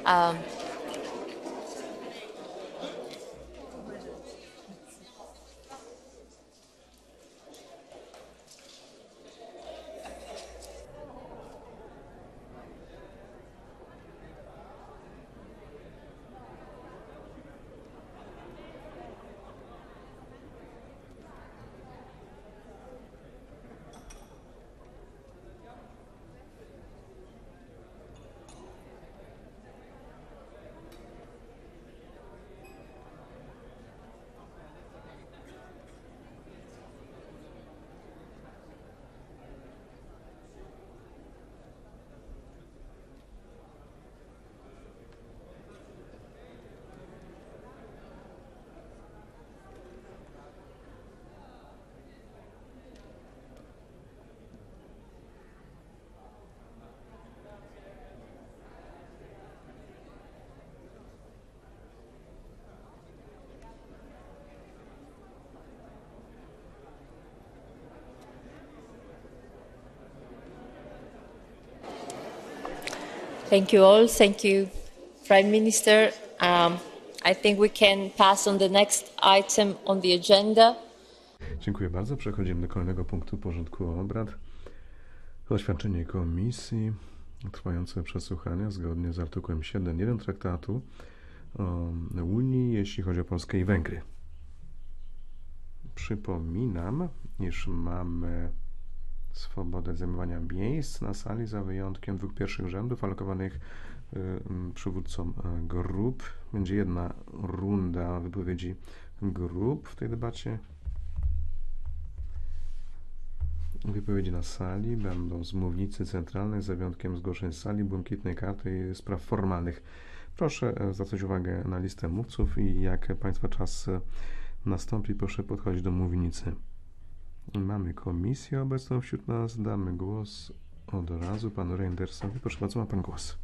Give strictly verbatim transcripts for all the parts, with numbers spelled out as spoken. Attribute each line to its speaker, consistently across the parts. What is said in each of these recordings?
Speaker 1: Um, Thank you all. Thank you, Prime Minister. Um, I think we can pass on the next item on the agenda.
Speaker 2: Dziękuję bardzo. Przechodzimy do kolejnego punktu porządku obrad. Oświadczenie Komisji, trwające przesłuchania zgodnie z artykułem siedem jeden Traktatu o Unii, jeśli chodzi o Polskę i Węgry. Przypominam, iż mamy swobodę zajmowania miejsc na sali za wyjątkiem dwóch pierwszych rzędów alokowanych przywódcom grup. Będzie jedna runda wypowiedzi grup w tej debacie. Wypowiedzi na sali będą z mównicy centralnej za wyjątkiem zgłoszeń z sali, błękitnej karty i spraw formalnych. Proszę zwracać uwagę na listę mówców i jak Państwa czas nastąpi, proszę podchodzić do mównicy. Mamy komisję obecną wśród nas. Damy głos od razu panu Reindersowi. Proszę bardzo, ma pan głos.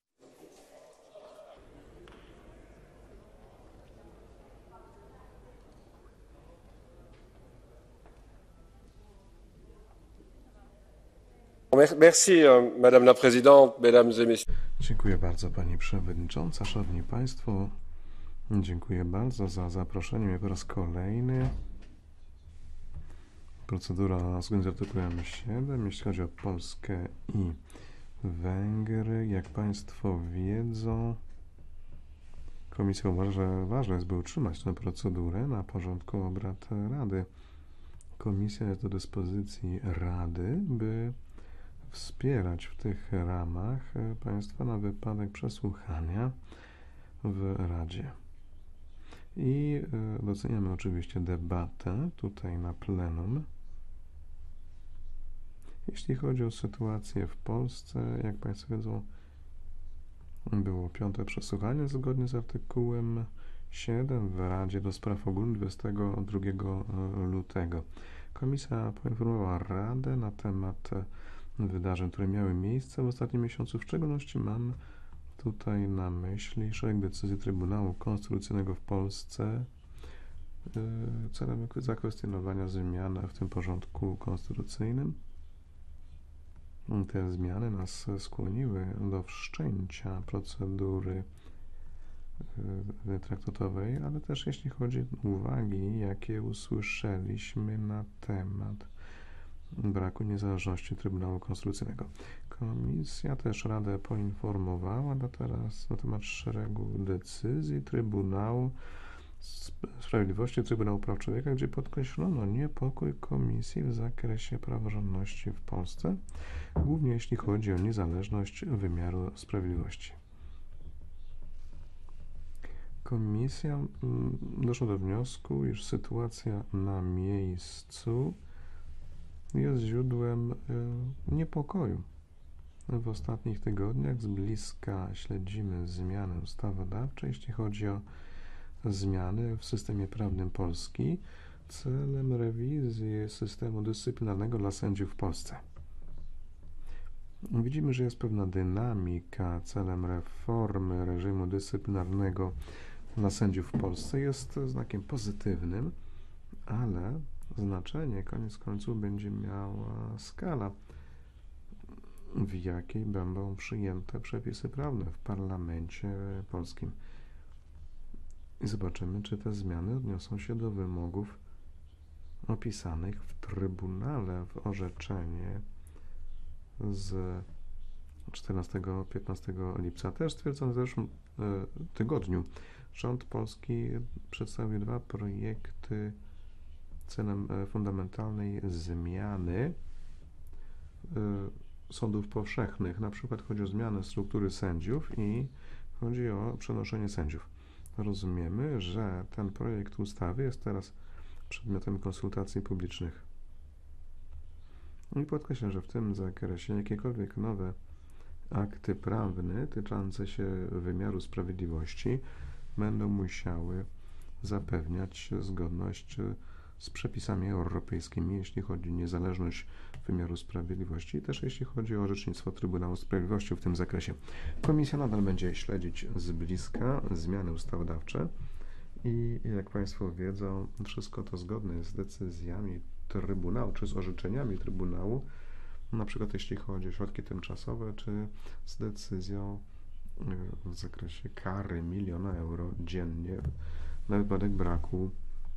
Speaker 3: Merci, Madame la Présidente, Mesdames et Messieurs.
Speaker 2: Dziękuję bardzo pani przewodnicząca, szanowni państwo. Dziękuję bardzo za zaproszenie mnie po raz kolejny. Procedura zgodnie z artykułem siedem, jeśli chodzi o Polskę i Węgry. Jak państwo wiedzą, Komisja uważa, że ważne jest, by utrzymać tę procedurę na porządku obrad Rady. Komisja jest do dyspozycji Rady, by wspierać w tych ramach państwa na wypadek przesłuchania w Radzie. I doceniamy oczywiście debatę tutaj na plenum. Jeśli chodzi o sytuację w Polsce, jak państwo wiedzą, było piąte przesłuchanie zgodnie z artykułem siedem w Radzie do Spraw Ogólnych dwudziestego drugiego lutego. Komisja poinformowała Radę na temat wydarzeń, które miały miejsce w ostatnim miesiącu. W szczególności mam tutaj na myśli szereg decyzji Trybunału Konstytucyjnego w Polsce celem zakwestionowania zmian w tym porządku konstytucyjnym. Te zmiany nas skłoniły do wszczęcia procedury traktatowej, ale też jeśli chodzi o uwagi, jakie usłyszeliśmy na temat braku niezależności Trybunału Konstytucyjnego. Komisja też Radę poinformowała na teraz na temat szeregu decyzji Trybunału Sprawiedliwości, Trybunału Praw Człowieka, gdzie podkreślono niepokój Komisji w zakresie praworządności w Polsce, głównie jeśli chodzi o niezależność wymiaru sprawiedliwości. Komisja doszła do wniosku, iż sytuacja na miejscu jest źródłem niepokoju. W ostatnich tygodniach z bliska śledzimy zmiany ustawodawcze, jeśli chodzi o zmiany w systemie prawnym Polski celem rewizji systemu dyscyplinarnego dla sędziów w Polsce. Widzimy, że jest pewna dynamika celem reformy reżimu dyscyplinarnego dla sędziów w Polsce. Jest znakiem pozytywnym, ale znaczenie koniec końców będzie miała skala w jakiej będą przyjęte przepisy prawne w parlamencie polskim. I zobaczymy, czy te zmiany odniosą się do wymogów opisanych w Trybunale w orzeczenie z czternastego piętnastego lipca. Też stwierdzono w zeszłym e, tygodniu. Rząd polski przedstawił dwa projekty celem e, fundamentalnej zmiany e, sądów powszechnych. Na przykład chodzi o zmianę struktury sędziów i chodzi o przenoszenie sędziów. Rozumiemy, że ten projekt ustawy jest teraz przedmiotem konsultacji publicznych. I podkreślę, że w tym zakresie jakiekolwiek nowe akty prawne tyczące się wymiaru sprawiedliwości będą musiały zapewniać zgodność z przepisami europejskimi, jeśli chodzi o niezależność wymiaru sprawiedliwości i też jeśli chodzi o orzecznictwo Trybunału Sprawiedliwości w tym zakresie. Komisja nadal będzie śledzić z bliska zmiany ustawodawcze i jak Państwo wiedzą, wszystko to zgodne jest z decyzjami Trybunału czy z orzeczeniami Trybunału, na przykład jeśli chodzi o środki tymczasowe, czy z decyzją w zakresie kary miliona euro dziennie na wypadek braku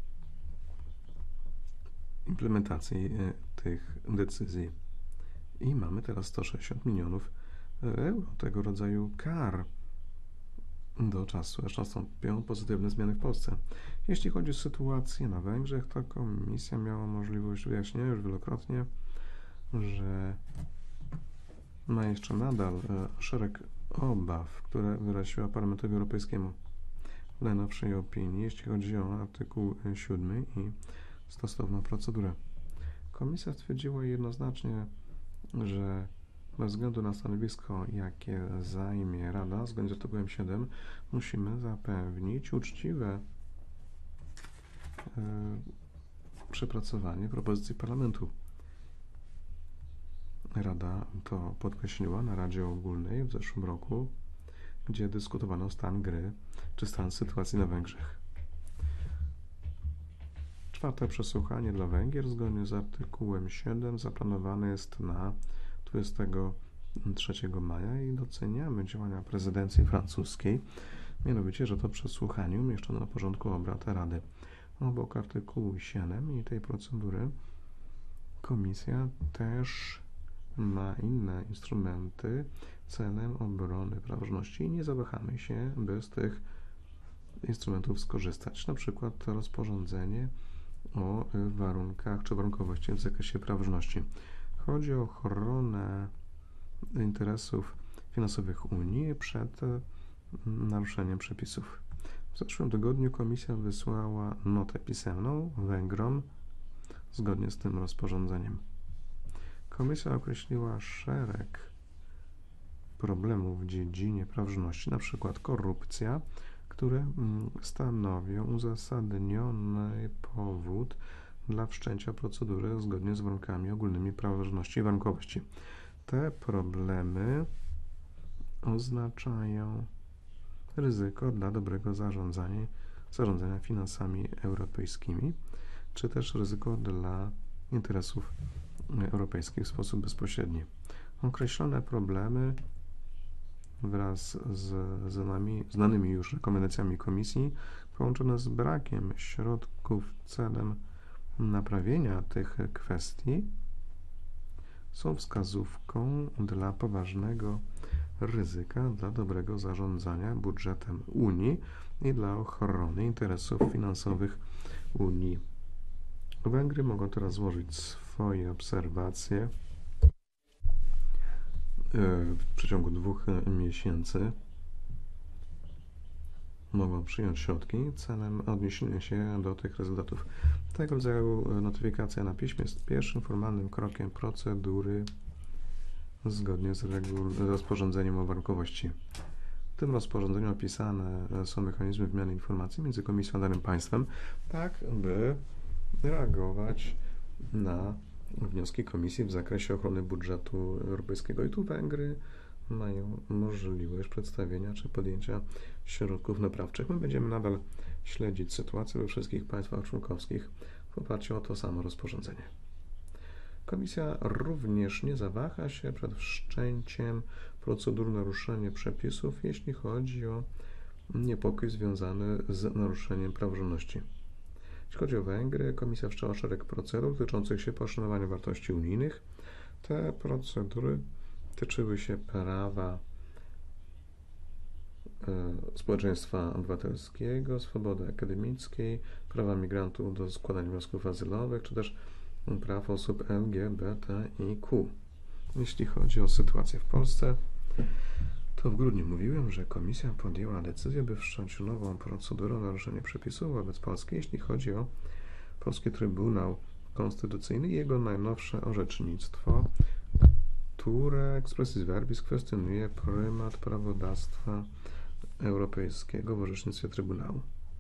Speaker 2: implementacji tych decyzji. I mamy teraz sto sześćdziesiąt milionów euro tego rodzaju kar do czasu, aż nastąpią pozytywne zmiany w Polsce. Jeśli chodzi o sytuację na Węgrzech, to Komisja miała możliwość wyjaśnienia już wielokrotnie, że ma jeszcze nadal szereg obaw, które wyraziła Parlamentowi Europejskiemu w najnowszej opinii, jeśli chodzi o artykuł siódmy i stosowną procedurę. Komisja stwierdziła jednoznacznie, że bez względu na stanowisko, jakie zajmie Rada, zgodnie z artykułem siedem, musimy zapewnić uczciwe yy, przepracowanie propozycji Parlamentu. Rada to podkreśliła na Radzie Ogólnej w zeszłym roku, gdzie dyskutowano stan gry czy stan sytuacji na Węgrzech. Czwarte przesłuchanie dla Węgier zgodnie z artykułem siedem zaplanowane jest na dwudziestego trzeciego maja i doceniamy działania prezydencji francuskiej, mianowicie, że to przesłuchanie umieszczono na porządku obrad Rady. Obok artykułu siedem i tej procedury Komisja też ma inne instrumenty celem obrony praworządności i nie zawahamy się, by z tych instrumentów skorzystać. Na przykład rozporządzenie o warunkach czy warunkowości w zakresie praworządności. Chodzi o ochronę interesów finansowych Unii przed naruszeniem przepisów. W zeszłym tygodniu Komisja wysłała notę pisemną Węgrom zgodnie z tym rozporządzeniem. Komisja określiła szereg problemów w dziedzinie praworządności, na przykład korupcja, które stanowią uzasadniony powód dla wszczęcia procedury zgodnie z warunkami ogólnymi praworządności i warunkowości. Te problemy oznaczają ryzyko dla dobrego zarządzania, zarządzania finansami europejskimi, czy też ryzyko dla interesów europejskich w sposób bezpośredni. Określone problemy wraz z znanymi, znanymi już rekomendacjami Komisji połączone z brakiem środków celem naprawienia tych kwestii są wskazówką dla poważnego ryzyka dla dobrego zarządzania budżetem Unii i dla ochrony interesów finansowych Unii. Węgry mogą teraz złożyć swoje obserwacje w przeciągu dwóch miesięcy. Mogą przyjąć środki celem odniesienia się do tych rezultatów. Tego rodzaju notyfikacja na piśmie jest pierwszym formalnym krokiem procedury zgodnie z rozporządzeniem o warunkowości. W tym rozporządzeniu opisane są mechanizmy wymiany informacji między Komisją a danym państwem, tak by reagować na wnioski Komisji w zakresie ochrony budżetu europejskiego. I tu Węgry mają możliwość przedstawienia czy podjęcia środków naprawczych. My będziemy nadal śledzić sytuację we wszystkich państwach członkowskich w oparciu o to samo rozporządzenie. Komisja również nie zawaha się przed wszczęciem procedur naruszenia przepisów, jeśli chodzi o niepokój związany z naruszeniem praworządności. Jeśli chodzi o Węgry, Komisja wszczęła szereg procedur dotyczących się poszanowania wartości unijnych. Te procedury tyczyły się prawa społeczeństwa obywatelskiego, swobody akademickiej, prawa migrantów do składania wniosków azylowych, czy też praw osób L G B T I Q. Jeśli chodzi o sytuację w Polsce, to w grudniu mówiłem, że Komisja podjęła decyzję, by wszcząć nową procedurę o naruszenie przepisów wobec Polski, jeśli chodzi o Polski Trybunał Konstytucyjny i jego najnowsze orzecznictwo, które expressis verbis kwestionuje prymat prawodawstwa europejskiego w orzecznictwie Trybunału.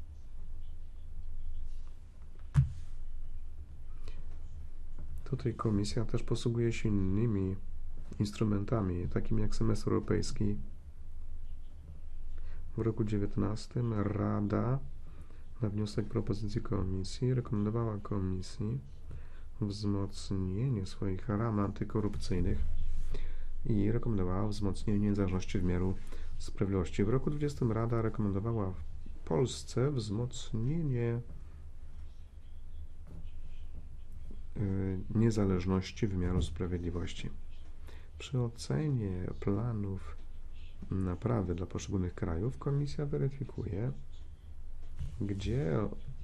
Speaker 2: Tutaj Komisja też posługuje się innymi instrumentami, takimi jak semestr europejski. W roku dziewiętnastym Rada na wniosek propozycji Komisji rekomendowała Komisji wzmocnienie swoich ram antykorupcyjnych i rekomendowała wzmocnienie niezależności wymiaru sprawiedliwości. W roku dwudziestym Rada rekomendowała w Polsce wzmocnienie niezależności wymiaru sprawiedliwości. Przy ocenie planów naprawy dla poszczególnych krajów Komisja weryfikuje, gdzie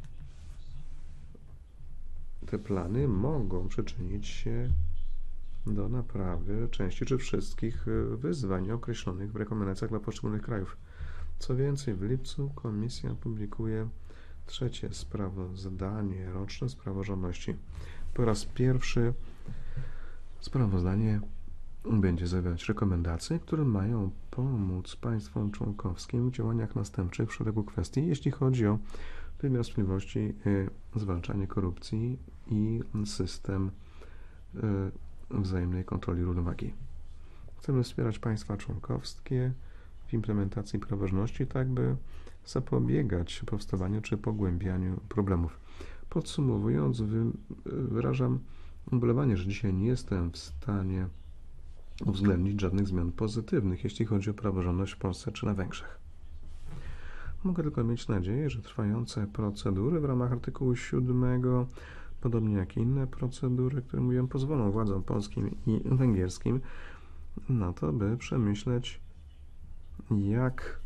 Speaker 2: te plany mogą przyczynić się do naprawy części czy wszystkich wyzwań określonych w rekomendacjach dla poszczególnych krajów. Co więcej, w lipcu Komisja publikuje trzecie sprawozdanie roczne z praworządności. Po raz pierwszy sprawozdanie będzie zawierać rekomendacje, które mają pomóc państwom członkowskim w działaniach następczych w szeregu kwestii, jeśli chodzi o wymiar sprawiedliwości, zwalczanie korupcji i system wzajemnej kontroli równowagi. Chcemy wspierać państwa członkowskie w implementacji praworządności, tak by zapobiegać powstawaniu czy pogłębianiu problemów. Podsumowując, wyrażam ubolewanie, że dzisiaj nie jestem w stanie uwzględnić żadnych zmian pozytywnych, jeśli chodzi o praworządność w Polsce czy na Węgrzech. Mogę tylko mieć nadzieję, że trwające procedury w ramach artykułu siódmego, podobnie jak inne procedury, które mówiłem, pozwolą władzom polskim i węgierskim na to, by przemyśleć, jak,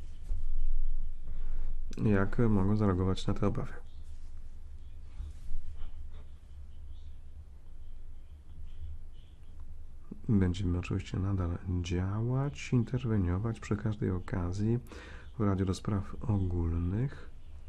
Speaker 2: jak mogą zareagować na te obawy. Będziemy oczywiście nadal działać, interweniować przy każdej okazji w Radzie do Spraw Ogólnych.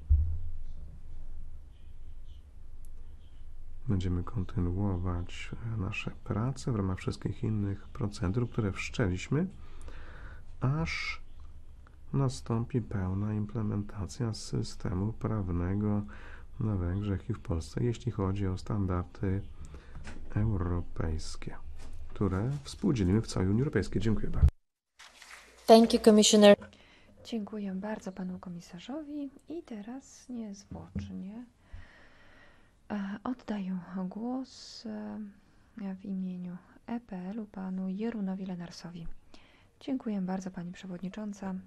Speaker 2: Będziemy kontynuować nasze prace w ramach wszystkich innych procedur, które wszczęliśmy, aż nastąpi pełna implementacja systemu prawnego na Węgrzech i w Polsce, jeśli chodzi o standardy europejskie, które współdzielimy w całej Unii Europejskiej. Dziękuję bardzo.
Speaker 1: Thank you, Commissioner.
Speaker 4: Dziękuję bardzo panu komisarzowi i teraz niezwłocznie oddaję głos w imieniu E P L-u panu Jerunowi Lenarsowi. Dziękuję bardzo pani przewodnicząca,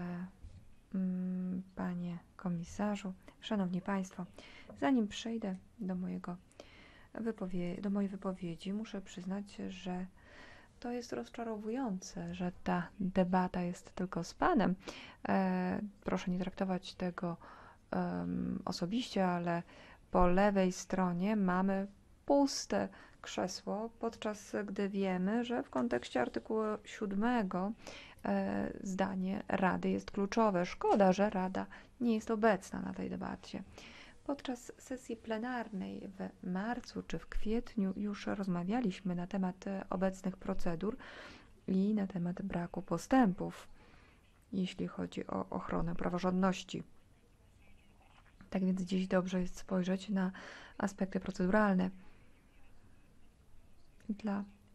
Speaker 4: panie komisarzu, szanowni państwo. Zanim przejdę do mojego wypowie- do mojej wypowiedzi, muszę przyznać, że to jest rozczarowujące, że ta debata jest tylko z panem. E, proszę nie traktować tego um, osobiście, ale po lewej stronie mamy puste krzesło, podczas gdy wiemy, że w kontekście artykułu siódmego e, zdanie Rady jest kluczowe. Szkoda, że Rada nie jest obecna na tej debacie. Podczas sesji plenarnej w marcu czy w kwietniu już rozmawialiśmy na temat obecnych procedur i na temat braku postępów, jeśli chodzi o ochronę praworządności. Tak więc dziś dobrze jest spojrzeć na aspekty proceduralne. Dla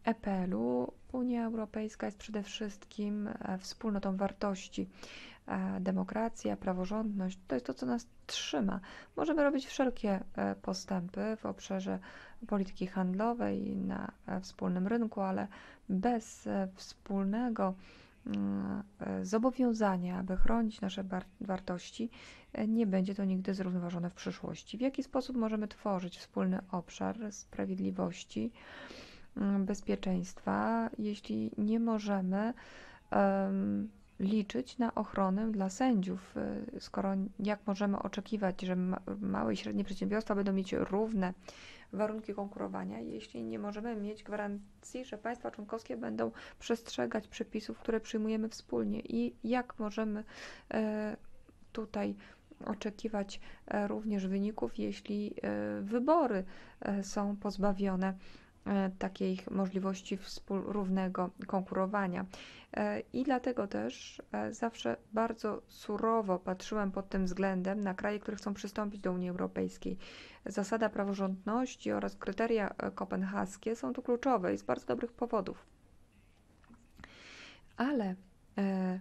Speaker 4: E P L-u Unia Europejska jest przede wszystkim wspólnotą wartości. Demokracja, praworządność to jest to, co nas trzyma. Możemy robić wszelkie postępy w obszarze polityki handlowej na wspólnym rynku, ale bez wspólnego zobowiązania, aby chronić nasze wartości, nie będzie to nigdy zrównoważone w przyszłości. W jaki sposób możemy tworzyć wspólny obszar sprawiedliwości, bezpieczeństwa, jeśli nie możemy um, liczyć na ochronę dla sędziów, skoro jak możemy oczekiwać, że ma, małe i średnie przedsiębiorstwa będą mieć równe warunki konkurowania, jeśli nie możemy mieć gwarancji, że państwa członkowskie będą przestrzegać przepisów, które przyjmujemy wspólnie i jak możemy e, tutaj oczekiwać e, również wyników, jeśli e, wybory e, są pozbawione takiej możliwości równego konkurowania. I dlatego też zawsze bardzo surowo patrzyłem pod tym względem na kraje, które chcą przystąpić do Unii Europejskiej. Zasada praworządności oraz kryteria kopenhaskie są tu kluczowe i z bardzo dobrych powodów. Ale e,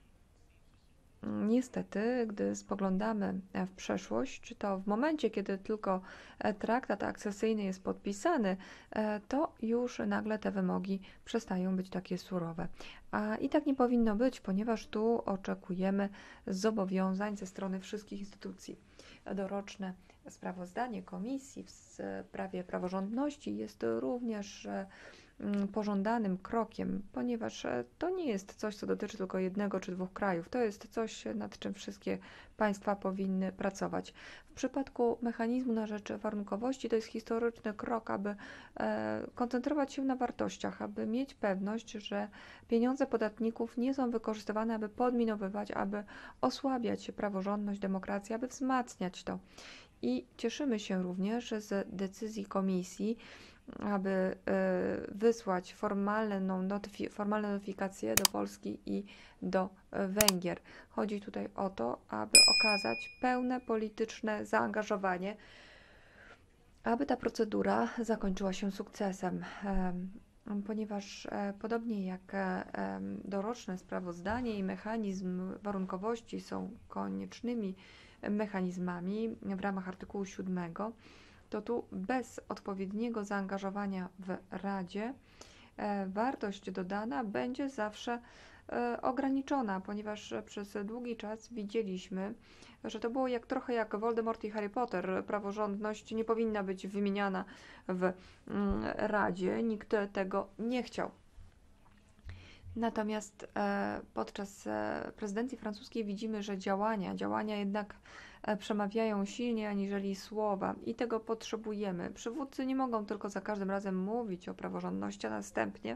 Speaker 4: niestety, gdy spoglądamy w przeszłość, to w momencie, kiedy tylko traktat akcesyjny jest podpisany, to już nagle te wymogi przestają być takie surowe. A i tak nie powinno być, ponieważ tu oczekujemy zobowiązań ze strony wszystkich instytucji. Doroczne sprawozdanie Komisji w sprawie praworządności jest również pożądanym krokiem, ponieważ to nie jest coś, co dotyczy tylko jednego czy dwóch krajów. To jest coś, nad czym wszystkie państwa powinny pracować. W przypadku mechanizmu na rzecz warunkowości to jest historyczny krok, aby e, koncentrować się na wartościach, aby mieć pewność, że pieniądze podatników nie są wykorzystywane, aby podminowywać, aby osłabiać praworządność, demokrację, aby wzmacniać to. I cieszymy się również z decyzji Komisji, aby wysłać formalną notyfi- formalne notyfikacje do Polski i do Węgier. Chodzi tutaj o to, aby okazać pełne polityczne zaangażowanie, aby ta procedura zakończyła się sukcesem. Ponieważ podobnie jak doroczne sprawozdanie i mechanizm warunkowości są koniecznymi mechanizmami w ramach artykułu siódmego, to tu bez odpowiedniego zaangażowania w Radzie e, wartość dodana będzie zawsze e, ograniczona, ponieważ przez długi czas widzieliśmy, że to było jak trochę jak Voldemort i Harry Potter. Praworządność nie powinna być wymieniana w mm, Radzie. Nikt tego nie chciał. Natomiast e, podczas e, prezydencji francuskiej widzimy, że działania, działania jednak e, przemawiają silniej aniżeli słowa i tego potrzebujemy. Przywódcy nie mogą tylko za każdym razem mówić o praworządności, a następnie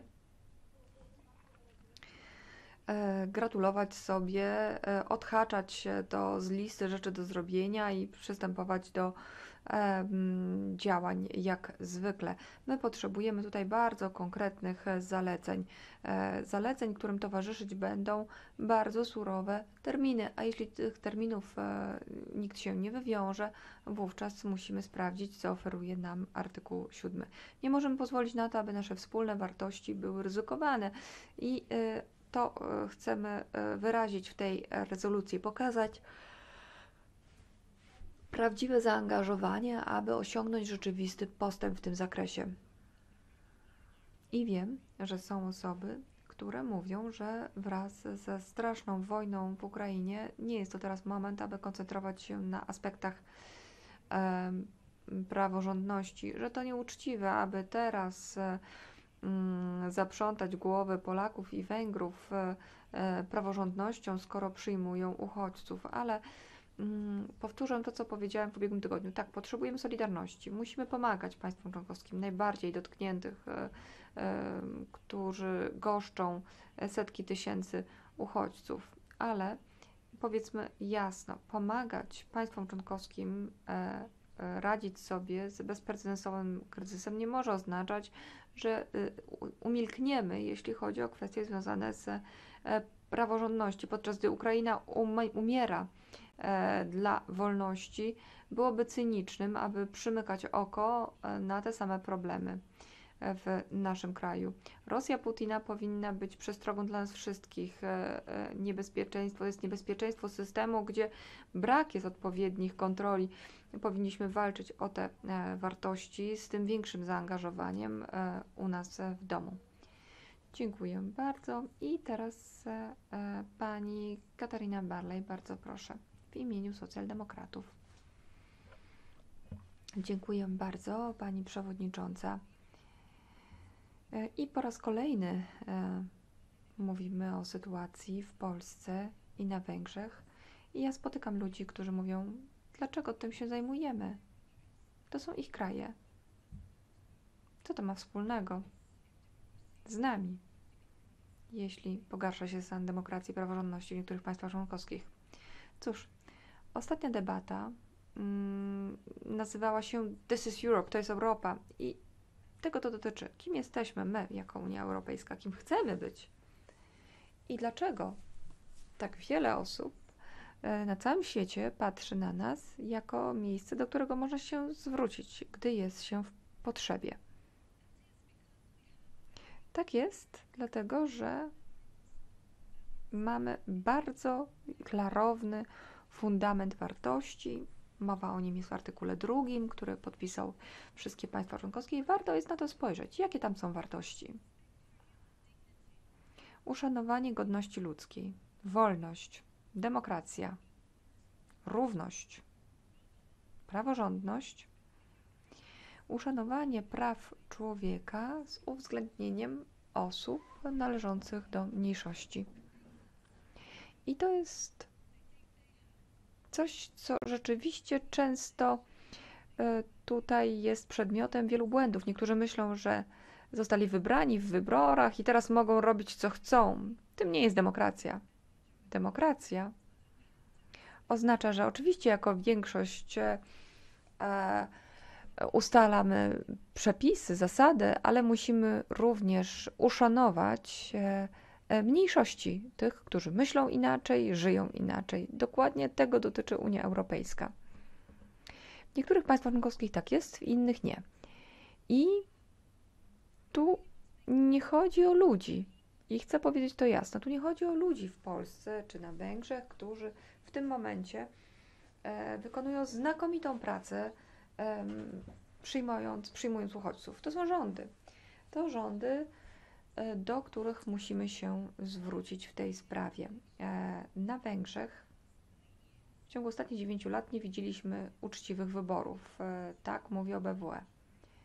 Speaker 4: e, gratulować sobie, e, odhaczać się do, z listy rzeczy do zrobienia i przystępować do e, działań jak zwykle. My potrzebujemy tutaj bardzo konkretnych zaleceń. E, zaleceń, którym towarzyszyć będą bardzo surowe terminy, a jeśli tych terminów e, nikt się nie wywiąże, wówczas musimy sprawdzić, co oferuje nam artykuł siódmy. Nie możemy pozwolić na to, aby nasze wspólne wartości były ryzykowane i e, to e, chcemy e, wyrazić w tej rezolucji, pokazać prawdziwe zaangażowanie, aby osiągnąć rzeczywisty postęp w tym zakresie. I wiem, że są osoby, które mówią, że wraz ze straszną wojną w Ukrainie nie jest to teraz moment, aby koncentrować się na aspektach e, praworządności, że to nieuczciwe, aby teraz e, m, zaprzątać głowy Polaków i Węgrów e, praworządnością, skoro przyjmują uchodźców, ale powtórzę to, co powiedziałem w ubiegłym tygodniu. Tak, potrzebujemy solidarności. Musimy pomagać państwom członkowskim, najbardziej dotkniętych, e, e, którzy goszczą setki tysięcy uchodźców. Ale powiedzmy jasno, pomagać państwom członkowskim e, e, radzić sobie z bezprecedensowym kryzysem nie może oznaczać, że e, umilkniemy, jeśli chodzi o kwestie związane z e, praworządności, podczas gdy Ukraina um, umiera dla wolności, byłoby cynicznym, aby przymykać oko na te same problemy. w naszym kraju. Rosja Putina powinna być przestrogą dla nas wszystkich. Niebezpieczeństwo jest niebezpieczeństwo systemu, gdzie brak jest odpowiednich kontroli. Powinniśmy walczyć o te wartości z tym większym zaangażowaniem u nas w domu. Dziękuję bardzo. I teraz pani Katarina Barley, bardzo proszę, w imieniu socjaldemokratów. Dziękuję bardzo, pani przewodnicząca. I po raz kolejny e, mówimy o sytuacji w Polsce i na Węgrzech. I ja spotykam ludzi, którzy mówią, dlaczego tym się zajmujemy? To są ich kraje. Co to ma wspólnego z nami, jeśli pogarsza się stan demokracji i praworządności w niektórych państwach członkowskich? Cóż, ostatnia debata mm, nazywała się This is Europe, to jest Europa. I tego to dotyczy. Kim jesteśmy my jako Unia Europejska? Kim chcemy być? I dlaczego tak wiele osób na całym świecie patrzy na nas jako miejsce, do którego można się zwrócić, gdy jest się w potrzebie? Tak jest, dlatego że mamy bardzo klarowny fundament wartości. Mowa o nim jest w artykule drugim, który podpisał wszystkie państwa członkowskie i warto jest na to spojrzeć. Jakie tam są wartości? Uszanowanie godności ludzkiej, wolność, demokracja, równość, praworządność, uszanowanie praw człowieka z uwzględnieniem osób należących do mniejszości. I to jest coś, co rzeczywiście często tutaj jest przedmiotem wielu błędów. Niektórzy myślą, że zostali wybrani w wyborach i teraz mogą robić, co chcą. Tym nie jest demokracja. Demokracja oznacza, że oczywiście jako większość e, ustalamy przepisy, zasady, ale musimy również uszanować e, mniejszości, tych, którzy myślą inaczej, żyją inaczej. Dokładnie tego dotyczy Unia Europejska. W niektórych państwach członkowskich tak jest, w innych nie. I tu nie chodzi o ludzi. I chcę powiedzieć to jasno. Tu nie chodzi o ludzi w Polsce czy na Węgrzech, którzy w tym momencie e, wykonują znakomitą pracę, e, przyjmując, przyjmując uchodźców. To są rządy. To rządy, e, do których musimy się zwrócić w tej sprawie. E, na Węgrzech w ciągu ostatnich dziewięciu lat nie widzieliśmy uczciwych wyborów. E, tak mówi O B W E.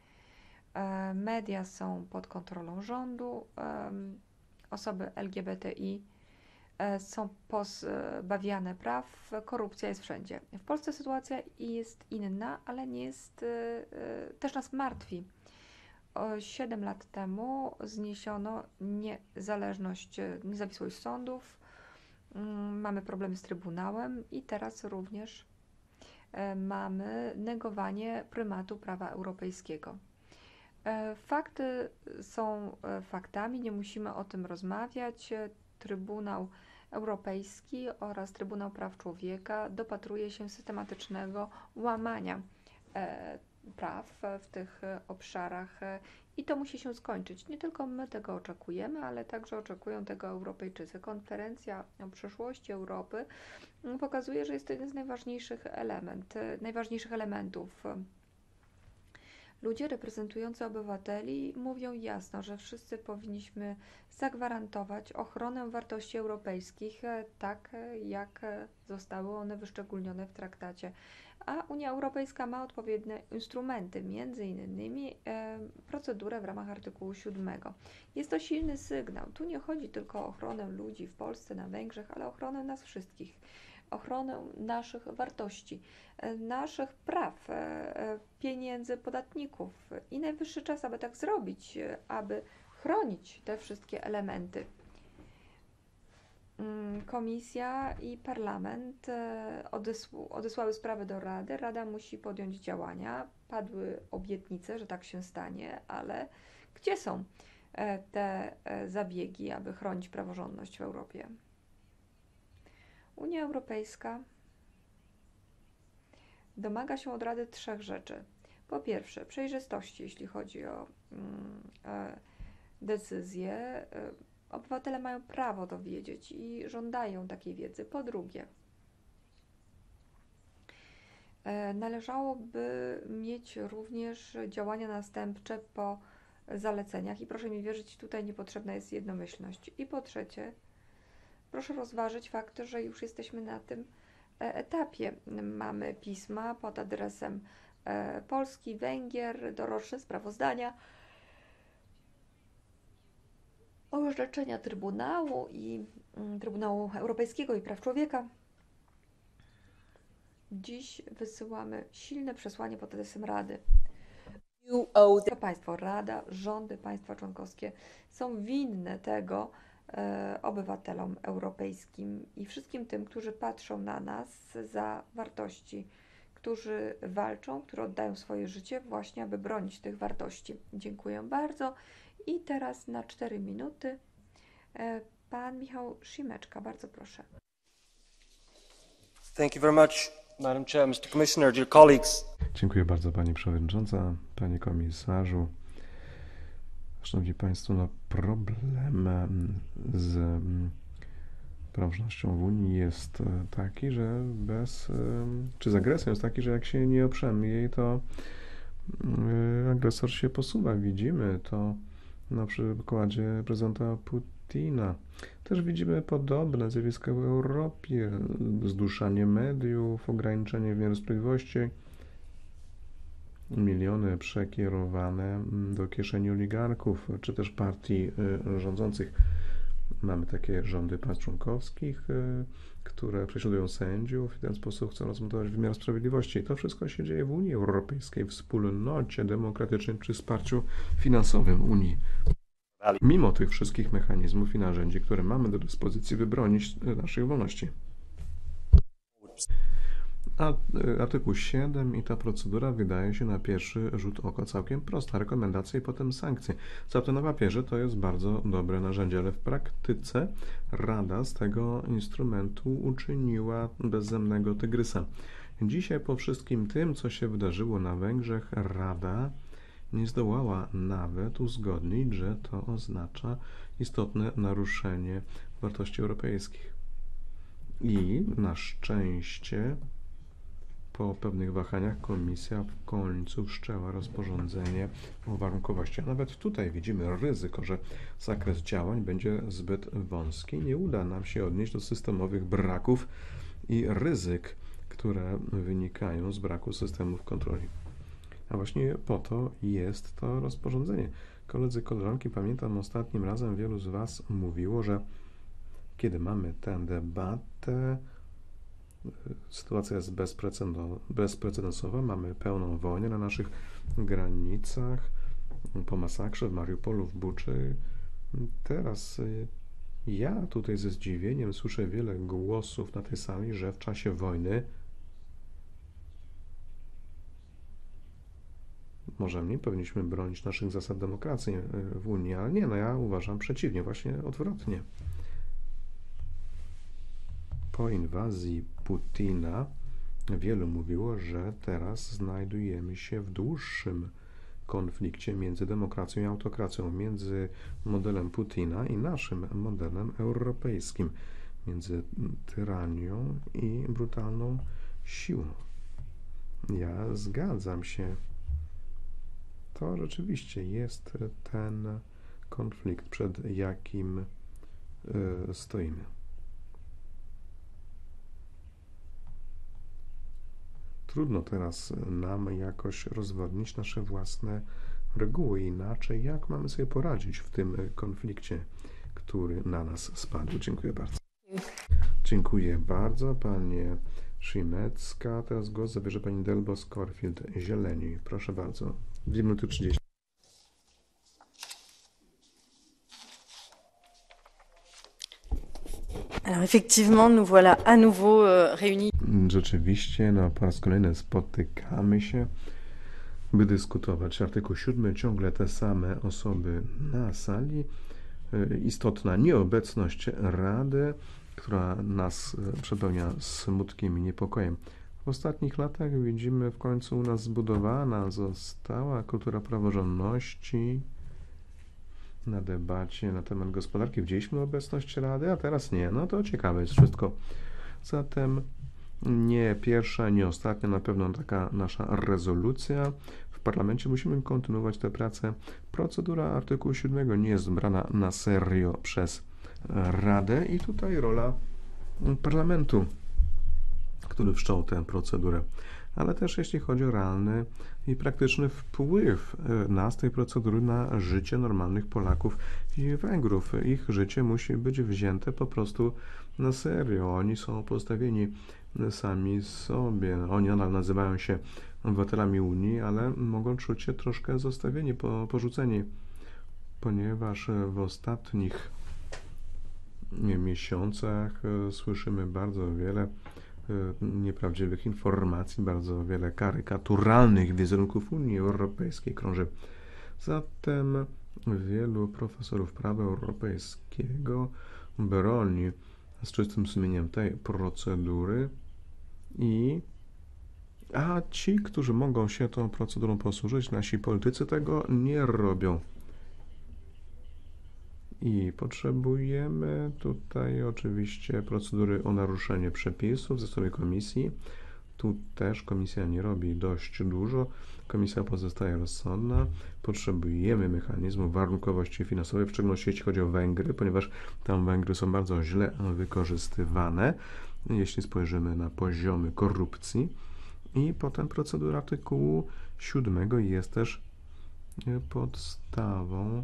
Speaker 4: E, media są pod kontrolą rządu. E, Osoby L G B T I są pozbawiane praw, korupcja jest wszędzie. W Polsce sytuacja jest inna, ale nie jest, też nas martwi. O siedem lat temu zniesiono niezależność, niezawisłość sądów, mamy problemy z Trybunałem i teraz również mamy negowanie prymatu prawa europejskiego. Fakty są faktami, nie musimy o tym rozmawiać. Trybunał Europejski oraz Trybunał Praw Człowieka dopatruje się systematycznego łamania praw w tych obszarach i to musi się skończyć. Nie tylko my tego oczekujemy, ale także oczekują tego Europejczycy. Konferencja o przyszłości Europy pokazuje, że jest to jeden z najważniejszych element, najważniejszych elementów. Ludzie reprezentujący obywateli mówią jasno, że wszyscy powinniśmy zagwarantować ochronę wartości europejskich, tak jak zostały one wyszczególnione w traktacie. A Unia Europejska ma odpowiednie instrumenty, między innymi e, procedurę w ramach artykułu siódmego. Jest to silny sygnał. Tu nie chodzi tylko o ochronę ludzi w Polsce, na Węgrzech, ale o ochronę nas wszystkich. Ochronę naszych wartości, naszych praw, pieniędzy podatników. I najwyższy czas, aby tak zrobić, aby chronić te wszystkie elementy. Komisja i Parlament odesł, odesłały sprawę do Rady. Rada musi podjąć działania. Padły obietnice, że tak się stanie, ale gdzie są te zabiegi, aby chronić praworządność w Europie? Unia Europejska domaga się od Rady trzech rzeczy. Po pierwsze, przejrzystości, jeśli chodzi o mm, e, decyzje. E, obywatele mają prawo to wiedzieć i żądają takiej wiedzy. Po drugie, e, należałoby mieć również działania następcze po zaleceniach i proszę mi wierzyć, tutaj niepotrzebna jest jednomyślność. I po trzecie, proszę rozważyć fakt, że już jesteśmy na tym etapie. Mamy pisma pod adresem Polski, Węgier, doroczne sprawozdania, orzeczenia Trybunału i Trybunału Europejskiego i Praw Człowieka. Dziś wysyłamy silne przesłanie pod adresem Rady. To państwo, Rada, rządy, państwa członkowskie są winne tego e, obywatelom europejskim i wszystkim tym, którzy patrzą na nas za wartości, którzy walczą, którzy oddają swoje życie właśnie, aby bronić tych wartości. Dziękuję bardzo. I teraz na cztery minuty e, pan Michał Szymeczka. Bardzo proszę.
Speaker 5: Thank you very much, Madam Chair, mister Commissioner, dear colleagues.
Speaker 2: Dziękuję bardzo Pani Przewodnicząca, Panie Komisarzu. Szanowni Państwo, no problem z praworządnością w Unii jest taki, że bez, czy z agresją jest taki, że jak się nie oprzemy jej, to agresor się posuwa. Widzimy to na przykładzie prezydenta Putina. Też widzimy podobne zjawiska w Europie. Zduszanie mediów, ograniczenie wymiaru sprawiedliwości, miliony przekierowane do kieszeni oligarchów, czy też partii rządzących. Mamy takie rządy państw członkowskich, które prześladują sędziów i w ten sposób chcą rozmontować wymiar sprawiedliwości. To wszystko się dzieje w Unii Europejskiej, wspólnocie demokratycznej przy wsparciu finansowym Unii. Mimo tych wszystkich mechanizmów i narzędzi, które mamy do dyspozycji, wybronić naszych wolności. A artykuł siedem i ta procedura wydaje się na pierwszy rzut oka całkiem prosta. Rekomendacje i potem sankcje. Co to na papierze to jest bardzo dobre narzędzie, ale w praktyce Rada z tego instrumentu uczyniła bezzębnego tygrysa. Dzisiaj po wszystkim tym, co się wydarzyło na Węgrzech, Rada nie zdołała nawet uzgodnić, że to oznacza istotne naruszenie wartości europejskich. I na szczęście po pewnych wahaniach Komisja w końcu wszczęła rozporządzenie o warunkowości. A nawet tutaj widzimy ryzyko, że zakres działań będzie zbyt wąski. Nie uda nam się odnieść do systemowych braków i ryzyk, które wynikają z braku systemów kontroli. A właśnie po to jest to rozporządzenie. Koledzy, koleżanki, pamiętam ostatnim razem wielu z Was mówiło, że kiedy mamy tę debatę, sytuacja jest bezprecedensowa, mamy pełną wojnę na naszych granicach, po masakrze w Mariupolu, w Buczy. Teraz ja tutaj ze zdziwieniem słyszę wiele głosów na tej sali, że w czasie wojny może nie powinniśmy bronić naszych zasad demokracji w Unii, ale nie, no ja uważam przeciwnie, właśnie odwrotnie. Po inwazji Putina wielu mówiło, że teraz znajdujemy się w dłuższym konflikcie między demokracją i autokracją, między modelem Putina i naszym modelem europejskim, między tyranią i brutalną siłą. Ja zgadzam się. To rzeczywiście jest ten konflikt, przed jakim y, stoimy. Trudno teraz nam jakoś rozwodnić nasze własne reguły, inaczej jak mamy sobie poradzić w tym konflikcie, który na nas spadł. Dziękuję bardzo. Dziękuję bardzo, panie Szymecka. Teraz głos zabierze pani Delbos Corfield, Zieleni. Proszę bardzo. dwie minuty trzydzieści.
Speaker 6: Alors effectivement, nous voilà à nouveau euh, réunis.
Speaker 2: Rzeczywiście, no po raz kolejny spotykamy się, by dyskutować. Artykuł siódmy, ciągle te same osoby na sali. Istotna nieobecność Rady, która nas przepełnia smutkiem i niepokojem. W ostatnich latach widzimy w końcu u nas zbudowana została kultura praworządności. Na debacie na temat gospodarki widzieliśmy obecność Rady, a teraz nie. No to ciekawe jest wszystko. Zatem nie pierwsza, nie ostatnia, na pewno taka nasza rezolucja. W parlamencie musimy kontynuować tę pracę. Procedura artykułu siódmego nie jest brana na serio przez Radę i tutaj rola parlamentu, który wszczął tę procedurę. Ale też jeśli chodzi o realny i praktyczny wpływ nas, tej procedury, na życie normalnych Polaków i Węgrów. Ich życie musi być wzięte po prostu na serio. Oni są postawieni sami sobie. Oni nadal nazywają się obywatelami Unii, ale mogą czuć się troszkę zostawieni, porzuceni, ponieważ w ostatnich miesiącach słyszymy bardzo wiele nieprawdziwych informacji, bardzo wiele karykaturalnych wizerunków Unii Europejskiej krąży. Zatem wielu profesorów prawa europejskiego broni z czystym sumieniem tej procedury i a ci, którzy mogą się tą procedurą posłużyć, nasi politycy tego nie robią. I potrzebujemy tutaj oczywiście procedury o naruszenie przepisów ze strony komisji. Tu też komisja nie robi dość dużo. Komisja pozostaje rozsądna. Potrzebujemy mechanizmu warunkowości finansowej, w szczególności jeśli chodzi o Węgry, ponieważ tam Węgry są bardzo źle wykorzystywane, jeśli spojrzymy na poziomy korupcji. I potem procedura artykułu siódmego jest też podstawą,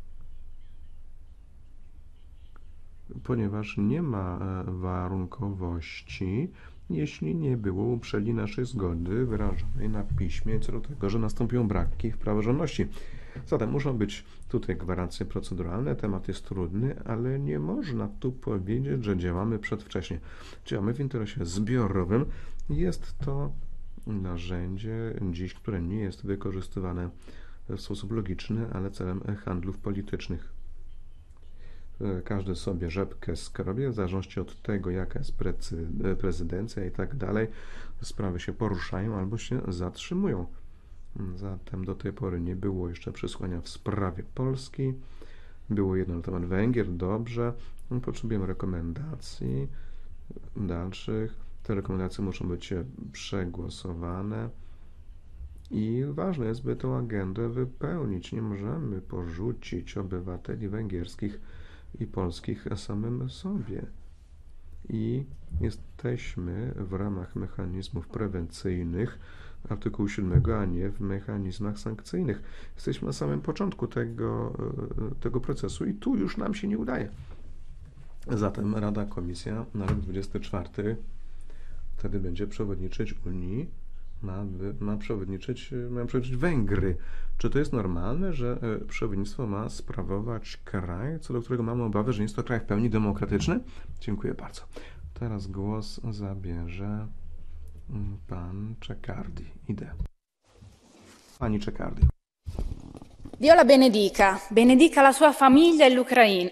Speaker 2: ponieważ nie ma warunkowości, jeśli nie było uprzedniej naszej zgody wyrażonej na piśmie co do tego, że nastąpią braki w praworządności. Zatem muszą być tutaj gwarancje proceduralne, temat jest trudny, ale nie można tu powiedzieć, że działamy przedwcześnie. Działamy w interesie zbiorowym. Jest to narzędzie dziś, które nie jest wykorzystywane w sposób logiczny, ale celem handlów politycznych. Każdy sobie rzepkę skrobie, w zależności od tego, jaka jest prezydencja i tak dalej. Sprawy się poruszają albo się zatrzymują. Zatem do tej pory nie było jeszcze przesłania w sprawie Polski. Było jedno na temat Węgier, dobrze. Potrzebujemy rekomendacji dalszych. Te rekomendacje muszą być przegłosowane. I ważne jest, by tę agendę wypełnić. Nie możemy porzucić obywateli węgierskich i polskich samym sobie. I jesteśmy w ramach mechanizmów prewencyjnych artykułu siódmego, a nie w mechanizmach sankcyjnych. Jesteśmy na samym początku tego, tego procesu i tu już nam się nie udaje. Zatem Rada, Komisja na rok dwudziesty czwarty wtedy będzie przewodniczyć Unii, ma, ma, przewodniczyć, mają przewodniczyć Węgry. Czy to jest normalne, że przewodnictwo ma sprawować kraj, co do którego mamy obawę, że nie jest to kraj w pełni demokratyczny? Dziękuję bardzo. Teraz głos zabierze pan Ceccardi. Idę. Pani Ceccardi.
Speaker 6: Dio la benedica, benedica la sua famiglia e l'Ucraina.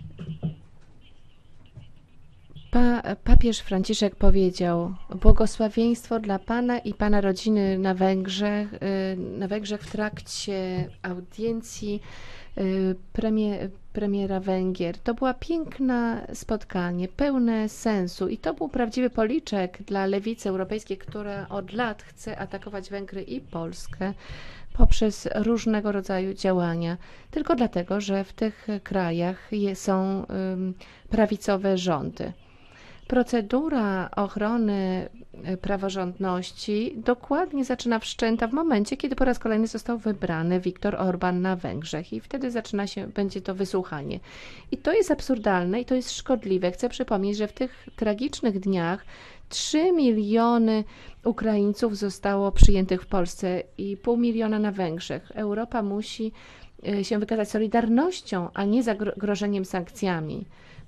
Speaker 7: Pa, papież Franciszek powiedział: błogosławieństwo dla Pana i Pana rodziny na Węgrzech, na Węgrzech w trakcie audiencji premier, premiera Węgier. To było piękne spotkanie, pełne sensu i to był prawdziwy policzek dla lewicy europejskiej, która od lat chce atakować Węgry i Polskę poprzez różnego rodzaju działania, tylko dlatego, że w tych krajach są prawicowe rządy. Procedura ochrony praworządności dokładnie zaczyna wszczęta w momencie, kiedy po raz kolejny został wybrany Viktor Orban na Węgrzech i wtedy zaczyna się, będzie to wysłuchanie. I to jest absurdalne i to jest szkodliwe. Chcę przypomnieć, że w tych tragicznych dniach trzy miliony Ukraińców zostało przyjętych w Polsce i pół miliona na Węgrzech. Europa musi się wykazać solidarnością, a nie zagrożeniem sankcjami. Mamy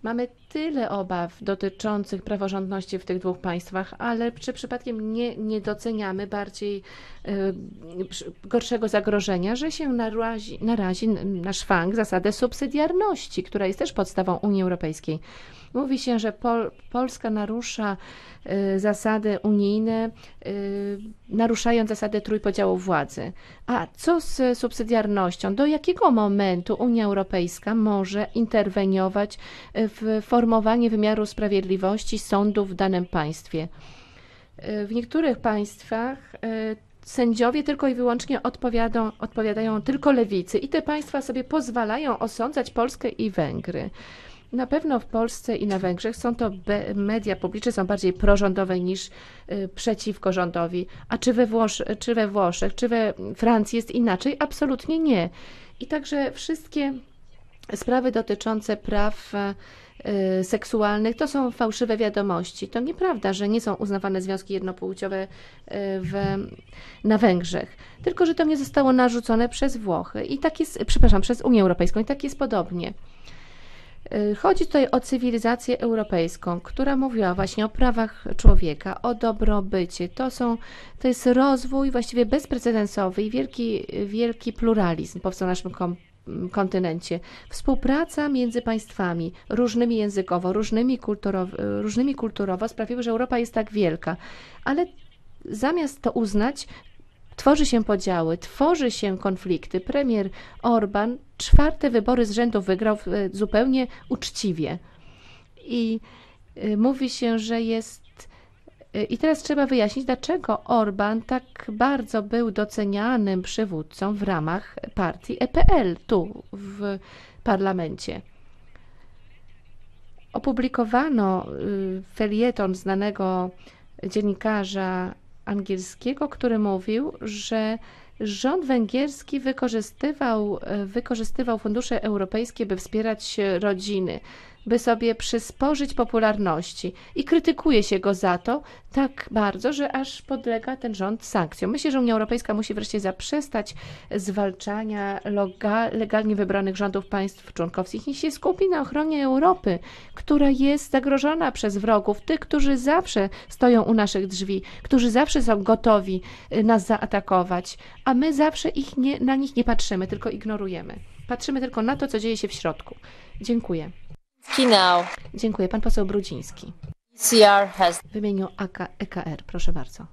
Speaker 7: tyle obaw dotyczących praworządności w tych dwóch państwach, ale czy przypadkiem nie, nie doceniamy bardziej y, gorszego zagrożenia, że się narazi, narazi na szwank zasadę subsydiarności, która jest też podstawą Unii Europejskiej. Mówi się, że Pol Polska narusza y, zasady unijne, y, naruszając zasadę trójpodziału władzy. A co z subsydiarnością? Do jakiego momentu Unia Europejska może interweniować w formowanie wymiaru sprawiedliwości sądów w danym państwie? Y, w niektórych państwach y, sędziowie tylko i wyłącznie odpowiadają, odpowiadają tylko lewicy i te państwa sobie pozwalają osądzać Polskę i Węgry. Na pewno w Polsce i na Węgrzech są to media publiczne, są bardziej prorządowe niż y, przeciwko rządowi. A czy we, Włosz czy we Włoszech, czy we Francji jest inaczej? Absolutnie nie. I także wszystkie sprawy dotyczące praw y, seksualnych to są fałszywe wiadomości. To nieprawda, że nie są uznawane związki jednopłciowe y, w, na Węgrzech. Tylko że to nie zostało narzucone przez Włochy. I tak jest, przepraszam, przez Unię Europejską. I tak jest podobnie. Chodzi tutaj o cywilizację europejską, która mówiła właśnie o prawach człowieka, o dobrobycie. To, są, to jest rozwój właściwie bezprecedensowy i wielki, wielki pluralizm powstał na naszym kontynencie. Współpraca między państwami, różnymi językowo, różnymi kulturowo, różnymi kulturowo sprawiły, że Europa jest tak wielka. Ale zamiast to uznać, tworzy się podziały, tworzy się konflikty. Premier Orban czwarte wybory z rzędu wygrał zupełnie uczciwie. I mówi się, że jest... I teraz trzeba wyjaśnić, dlaczego Orban tak bardzo był docenianym przywódcą w ramach partii E P L tu w parlamencie. Opublikowano felieton znanego dziennikarza angielskiego, który mówił, że rząd węgierski wykorzystywał, wykorzystywał fundusze europejskie, by wspierać rodziny, by sobie przysporzyć popularności i krytykuje się go za to tak bardzo, że aż podlega ten rząd sankcjom. Myślę, że Unia Europejska musi wreszcie zaprzestać zwalczania legalnie wybranych rządów państw członkowskich i się skupi na ochronie Europy, która jest zagrożona przez wrogów, tych, którzy zawsze stoją u naszych drzwi, którzy zawsze są gotowi nas zaatakować, a my zawsze ich nie, na nich nie patrzymy, tylko ignorujemy. Patrzymy tylko na to, co dzieje się w środku. Dziękuję.
Speaker 1: Now.
Speaker 7: Dziękuję. Pan poseł Brudziński.
Speaker 1: C R has...
Speaker 7: W imieniu E K R. Proszę bardzo.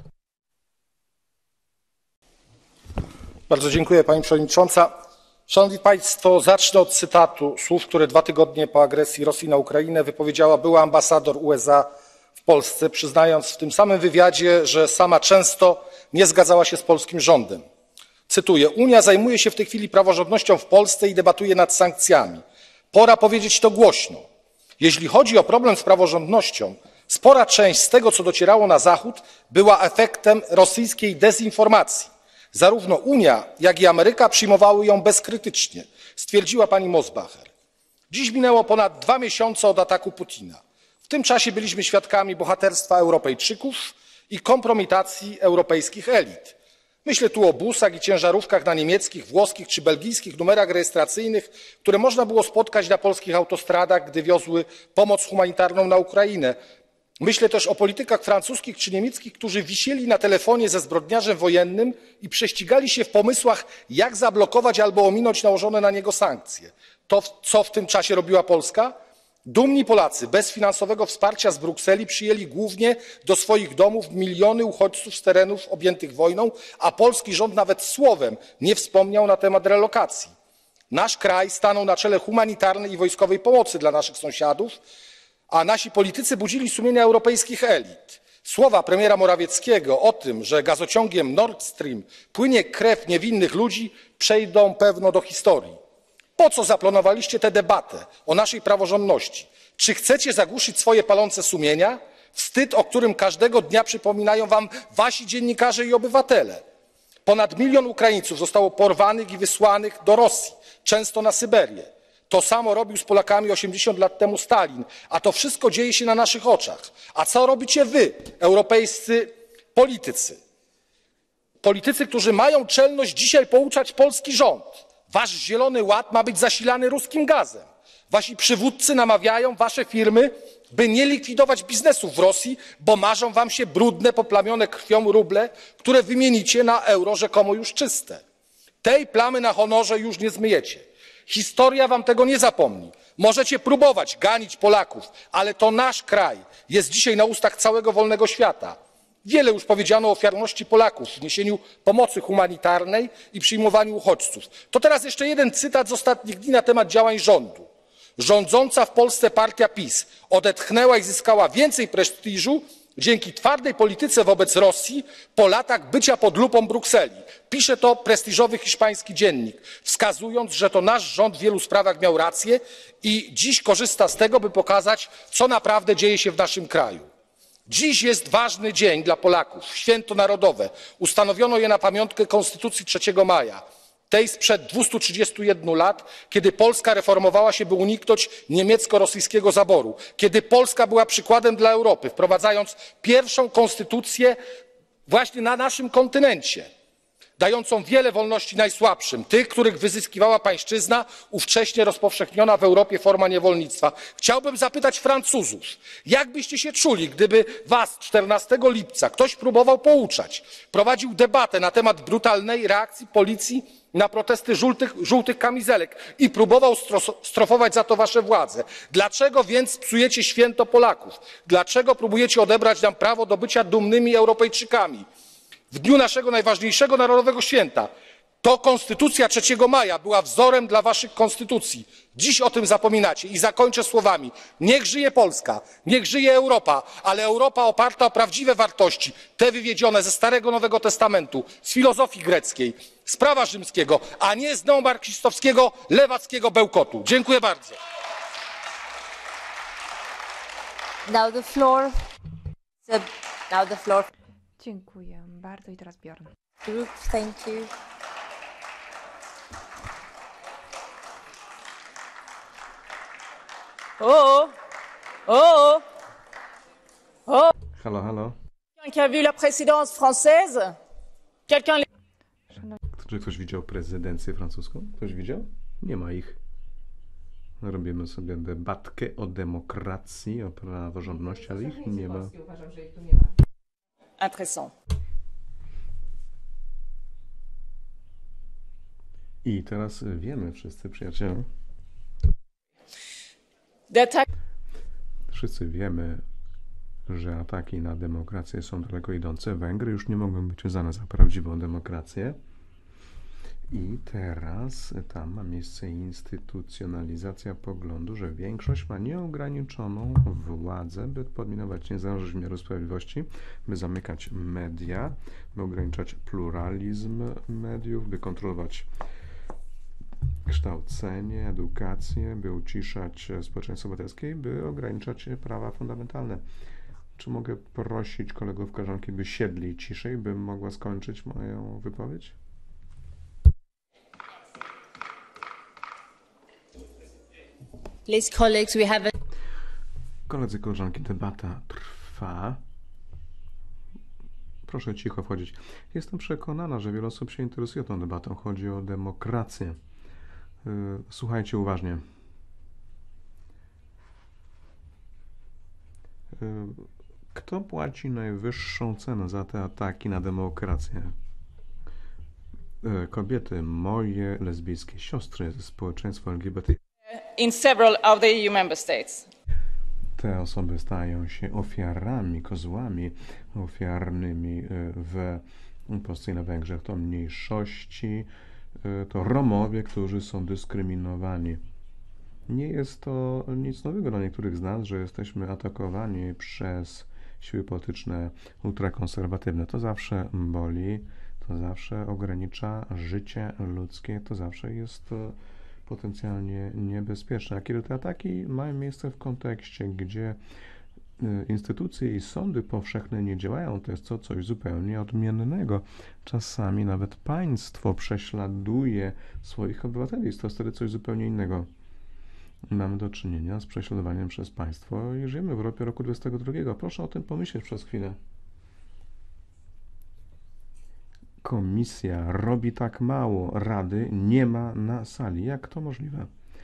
Speaker 8: Bardzo dziękuję Pani Przewodnicząca. Szanowni Państwo, zacznę od cytatu słów, które dwa tygodnie po agresji Rosji na Ukrainę wypowiedziała była ambasador U S A w Polsce, przyznając w tym samym wywiadzie, że sama często nie zgadzała się z polskim rządem. Cytuję: Unia zajmuje się w tej chwili praworządnością w Polsce i debatuje nad sankcjami. Pora powiedzieć to głośno. Jeśli chodzi o problem z praworządnością, spora część z tego, co docierało na Zachód, była efektem rosyjskiej dezinformacji. Zarówno Unia, jak i Ameryka przyjmowały ją bezkrytycznie, stwierdziła pani Mosbacher. Dziś minęło ponad dwa miesiące od ataku Putina. W tym czasie byliśmy świadkami bohaterstwa Europejczyków i kompromitacji europejskich elit. Myślę tu o busach i ciężarówkach na niemieckich, włoskich czy belgijskich numerach rejestracyjnych, które można było spotkać na polskich autostradach, gdy wiozły pomoc humanitarną na Ukrainę. Myślę też o politykach francuskich czy niemieckich, którzy wisieli na telefonie ze zbrodniarzem wojennym i prześcigali się w pomysłach, jak zablokować albo ominąć nałożone na niego sankcje. To, co w tym czasie robiła Polska? Dumni Polacy bez finansowego wsparcia z Brukseli przyjęli głównie do swoich domów miliony uchodźców z terenów objętych wojną, a polski rząd nawet słowem nie wspomniał na temat relokacji. Nasz kraj stanął na czele humanitarnej i wojskowej pomocy dla naszych sąsiadów, a nasi politycy budzili sumienia europejskich elit. Słowa premiera Morawieckiego o tym, że gazociągiem Nord Stream płynie krew niewinnych ludzi, przejdą pewno do historii. Po co zaplanowaliście tę debatę o naszej praworządności? Czy chcecie zagłuszyć swoje palące sumienia? Wstyd, o którym każdego dnia przypominają wam wasi dziennikarze i obywatele. Ponad milion Ukraińców zostało porwanych i wysłanych do Rosji, często na Syberię. To samo robił z Polakami osiemdziesiąt lat temu Stalin, a to wszystko dzieje się na naszych oczach. A co robicie wy, europejscy politycy? Politycy, którzy mają czelność dzisiaj pouczać polski rząd. Wasz Zielony Ład ma być zasilany ruskim gazem. Wasi przywódcy namawiają wasze firmy, by nie likwidować biznesu w Rosji, bo marzą wam się brudne, poplamione krwią ruble, które wymienicie na euro rzekomo już czyste. Tej plamy na honorze już nie zmyjecie. Historia wam tego nie zapomni. Możecie próbować ganić Polaków, ale to nasz kraj jest dzisiaj na ustach całego wolnego świata. Wiele już powiedziano o ofiarności Polaków w niesieniu pomocy humanitarnej i przyjmowaniu uchodźców. To teraz jeszcze jeden cytat z ostatnich dni na temat działań rządu. Rządząca w Polsce partia PiS odetchnęła i zyskała więcej prestiżu dzięki twardej polityce wobec Rosji po latach bycia pod lupą Brukseli. Pisze to prestiżowy hiszpański dziennik, wskazując, że to nasz rząd w wielu sprawach miał rację i dziś korzysta z tego, by pokazać, co naprawdę dzieje się w naszym kraju. Dziś jest ważny dzień dla Polaków, święto narodowe. Ustanowiono je na pamiątkę Konstytucji trzeciego maja. Tej sprzed dwustu trzydziestu jednego lat, kiedy Polska reformowała się, by uniknąć niemiecko-rosyjskiego zaboru, kiedy Polska była przykładem dla Europy, wprowadzając pierwszą konstytucję właśnie na naszym kontynencie, dającą wiele wolności najsłabszym, tych, których wyzyskiwała pańszczyzna, ówcześnie rozpowszechniona w Europie forma niewolnictwa. Chciałbym zapytać Francuzów, jak byście się czuli, gdyby was czternastego lipca ktoś próbował pouczać, prowadził debatę na temat brutalnej reakcji policji na protesty żółtych, żółtych kamizelek i próbował strofować za to wasze władze. Dlaczego więc psujecie święto Polaków? Dlaczego próbujecie odebrać nam prawo do bycia dumnymi Europejczykami? W dniu naszego najważniejszego narodowego święta to Konstytucja trzeciego maja była wzorem dla waszych konstytucji. Dziś o tym zapominacie i zakończę słowami. Niech żyje Polska, niech żyje Europa, ale Europa oparta o prawdziwe wartości, te wywiedzione ze Starego Nowego Testamentu, z filozofii greckiej, z prawa rzymskiego, a nie z neomarksistowskiego, lewackiego bełkotu. Dziękuję bardzo.
Speaker 1: Now the floor. Now the floor.
Speaker 4: Dziękuję bardzo i teraz Bjorn.
Speaker 1: Group, thank you.
Speaker 6: Oh Oh Oh
Speaker 2: Halo, halo.
Speaker 6: Quelqu'un qui a vu la présidence française? Quelqu'un...
Speaker 2: Czy ktoś widział prezydencję francuską? Ktoś widział? Nie ma ich. Robimy sobie debatkę o demokracji, o praworządności, ale ich nie ma.
Speaker 6: Intéressant.
Speaker 2: I teraz wiemy wszyscy, przyjaciele, wszyscy wiemy, że ataki na demokrację są daleko idące. Węgry już nie mogą być uznane za prawdziwą demokrację. I teraz tam ma miejsce instytucjonalizacja poglądu, że większość ma nieograniczoną władzę, by podminować niezależność wymiaru sprawiedliwości, by zamykać media, by ograniczać pluralizm mediów, by kontrolować kształcenie, edukację, by uciszać społeczeństwo obywatelskie, by ograniczać prawa fundamentalne. Czy mogę prosić kolegów, koleżanki, by siedli ciszej, bym mogła skończyć moją wypowiedź?
Speaker 1: Please, colleagues, we have a...
Speaker 2: Koledzy, koleżanki, debata trwa. Proszę cicho wchodzić. Jestem przekonana, że wiele osób się interesuje tą debatą. Chodzi o demokrację. Słuchajcie uważnie. Kto płaci najwyższą cenę za te ataki na demokrację? Kobiety, moje lesbijskie siostry ze społeczeństwa L G B T.
Speaker 6: In several of the E U member states.
Speaker 2: Te osoby stają się ofiarami, kozłami ofiarnymi w Polsce i na Węgrzech. To mniejszości, to Romowie, którzy są dyskryminowani. Nie jest to nic nowego dla niektórych z nas, że jesteśmy atakowani przez siły polityczne ultrakonserwatywne. To zawsze boli, to zawsze ogranicza życie ludzkie, to zawsze jest potencjalnie niebezpieczne. A kiedy te ataki mają miejsce w kontekście, gdzie instytucje i sądy powszechne nie działają, to jest to coś zupełnie odmiennego. Czasami nawet państwo prześladuje swoich obywateli. To jest wtedy coś zupełnie innego. Mamy do czynienia z prześladowaniem przez państwo i żyjemy w Europie roku dwudziestego drugiego. Proszę o tym pomyśleć przez chwilę. Komisja robi tak mało, rady nie ma na sali. Jak to możliwe?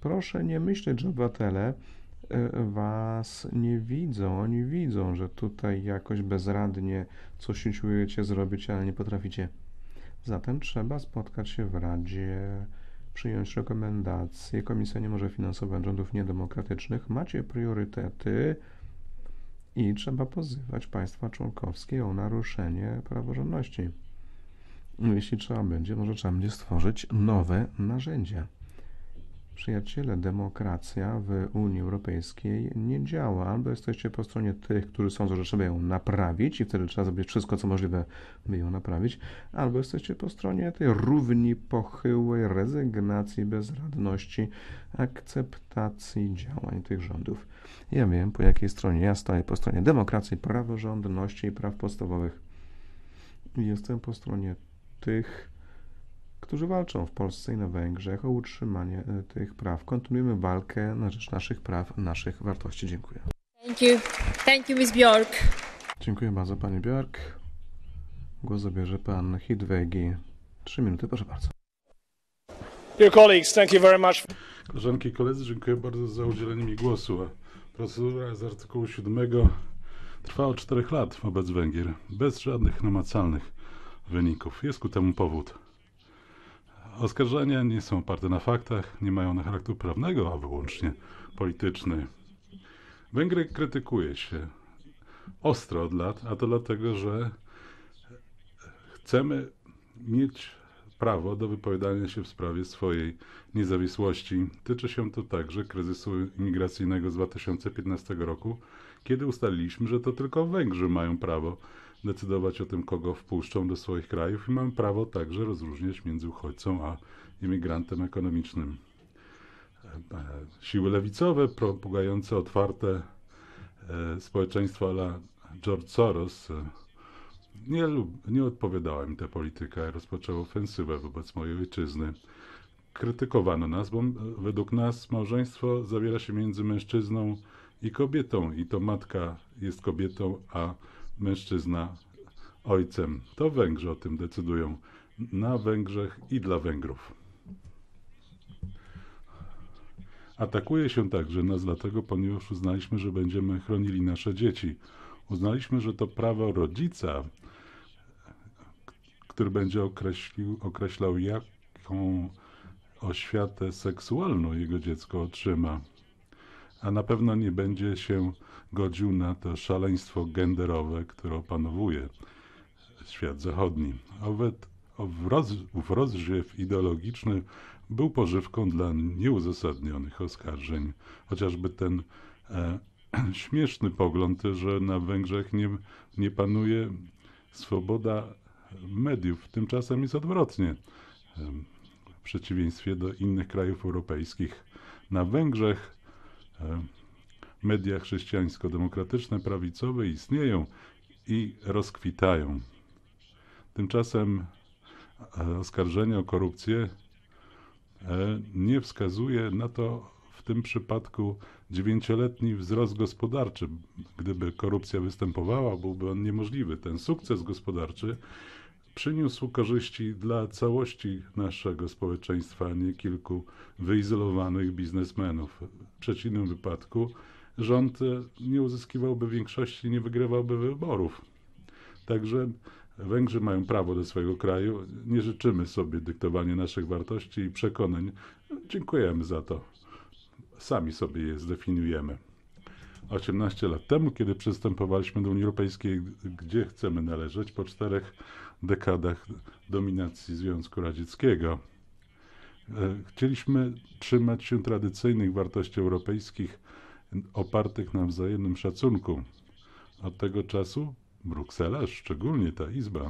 Speaker 2: Proszę nie myśleć, że obywatele was nie widzą. Oni widzą, że tutaj jakoś bezradnie coś usiłujecie zrobić, ale nie potraficie. Zatem trzeba spotkać się w Radzie, przyjąć rekomendacje. Komisja nie może finansować rządów niedemokratycznych. Macie priorytety i trzeba pozywać państwa członkowskie o naruszenie praworządności. Jeśli trzeba będzie, może trzeba będzie stworzyć nowe narzędzia. Przyjaciele, demokracja w Unii Europejskiej nie działa. Albo jesteście po stronie tych, którzy sądzą, że trzeba ją naprawić i wtedy trzeba zrobić wszystko, co możliwe, by ją naprawić, albo jesteście po stronie tej równi, pochyłej rezygnacji, bezradności, akceptacji działań tych rządów. Ja wiem, po jakiej stronie ja stoję. Po stronie demokracji, praworządności i praw podstawowych. Jestem po stronie tych, którzy walczą w Polsce i na Węgrzech o utrzymanie tych praw. Kontynuujemy walkę na rzecz naszych praw, naszych wartości. Dziękuję.
Speaker 1: Thank you. Thank you, Miz Bjork.
Speaker 2: Dziękuję bardzo, pani Bjork. Głos zabierze pan Hidvegi. Trzy minuty, proszę bardzo.
Speaker 9: Dear colleagues, thank you very much.
Speaker 10: Koleżanki i koledzy, dziękuję bardzo za udzielenie mi głosu. Procedura z artykułu siódmego trwa od czterech lat wobec Węgier, bez żadnych namacalnych wyników. Jest ku temu powód. Oskarżenia nie są oparte na faktach, nie mają na charakteru prawnego, a wyłącznie polityczny. Węgry krytykuje się ostro od lat, a to dlatego, że chcemy mieć prawo do wypowiadania się w sprawie swojej niezawisłości. Tyczy się to także kryzysu imigracyjnego z dwa tysiące piętnastego roku, kiedy ustaliliśmy, że to tylko Węgrzy mają prawo decydować o tym, kogo wpuszczą do swoich krajów i mamy prawo także rozróżniać między uchodźcą a imigrantem ekonomicznym. Siły lewicowe propagujące otwarte społeczeństwo a la George Soros nie, lub, nie odpowiadała mi ta polityka i rozpoczęła ofensywę wobec mojej ojczyzny. Krytykowano nas, bo według nas małżeństwo zawiera się między mężczyzną i kobietą i to matka jest kobietą, a mężczyzna ojcem. To Węgrzy o tym decydują. Na Węgrzech i dla Węgrów. Atakuje się także nas dlatego, ponieważ uznaliśmy, że będziemy chronili nasze dzieci. Uznaliśmy, że to prawo rodzica, który będzie określił, określał, jaką oświatę seksualną jego dziecko otrzyma. A na pewno nie będzie się godził na to szaleństwo genderowe, które opanowuje świat zachodni. Owet, roz, ów rozrzew ideologiczny był pożywką dla nieuzasadnionych oskarżeń. Chociażby ten e, śmieszny pogląd, że na Węgrzech nie, nie panuje swoboda mediów. Tymczasem jest odwrotnie. E, w przeciwieństwie do innych krajów europejskich. Na Węgrzech e, media chrześcijańsko-demokratyczne, prawicowe istnieją i rozkwitają. Tymczasem oskarżenie o korupcję nie wskazuje na to w tym przypadku dziewięcioletni wzrost gospodarczy. Gdyby korupcja występowała, byłby on niemożliwy. Ten sukces gospodarczy przyniósł korzyści dla całości naszego społeczeństwa, a nie kilku wyizolowanych biznesmenów. W przeciwnym wypadku rząd nie uzyskiwałby większości, nie wygrywałby wyborów. Także Węgrzy mają prawo do swojego kraju. Nie życzymy sobie dyktowania naszych wartości i przekonań. Dziękujemy za to. Sami sobie je zdefiniujemy. osiemnaście lat temu, kiedy przystępowaliśmy do Unii Europejskiej, gdzie chcemy należeć po czterech dekadach dominacji Związku Radzieckiego. Chcieliśmy trzymać się tradycyjnych wartości europejskich opartych na wzajemnym szacunku. Od tego czasu Bruksela, szczególnie ta Izba,